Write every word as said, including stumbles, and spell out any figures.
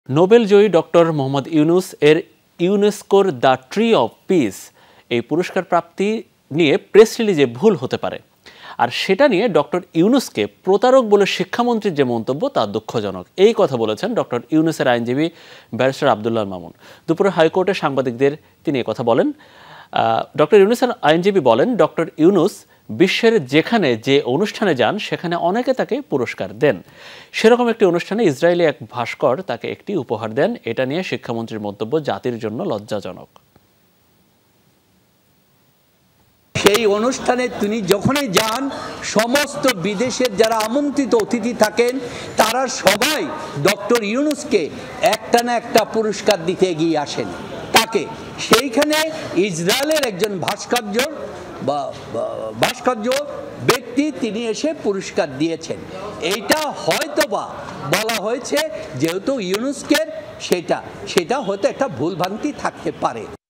নোবেলজয়ী doctor Mohammad Yunus এর ইউনেস্কোর the tree of piece এই পুরস্কার প্রাপ্তি নিয়ে প্রেস রিলিজে ভুল হতে পারে, আর সেটা নিয়ে ডক্টর ইউনুসকে প্রতারক বলে শিক্ষামন্ত্রীর যে মন্তব্য তা দুঃখজনক। এই কথা বলেছেন ডক্টর ইউনুসের আইনজীবী ব্যারিস্টার আব্দুল্লাহ মামুন। দুপুরে হাইকোর্টে সাংবাদিকদের তিনি কথা বলেন। ডক্টর ইউনুসের আইনজীবী বলেন, ডক্টর ইউনুস বিশ্বের যেখানে যে অনুষ্ঠানে যান সেখানে অনেকে তাকে পুরস্কার দেন। সেরকম একটি অনুষ্ঠানে ইসরায়েলি এক ভাস্কর তাকে একটি উপহার দেন। এটা নিয়ে শিক্ষামন্ত্রীর মন্তব্য জাতির জন্য লজ্জাজনক। সেই অনুষ্ঠানে তিনি যখনই যান, সমস্ত বিদেশের যারা আমন্ত্রিত অতিথি থাকেন তারা সবাই ডক্টর ইউনুসকে একটা না একটা পুরস্কার দিতে এগিয়ে আসেন তাকে। সেইখানে ইসরায়েলের একজন ভাস্কর্য বা ভাস্কর্য ব্যক্তি তিনি এসে পুরস্কার দিয়েছেন। এইটা হয়তোবা বলা হয়েছে যেহেতু ইউনুসকে, সেটা সেটা হয়তো একটা ভুলভ্রান্তি থাকতে পারে।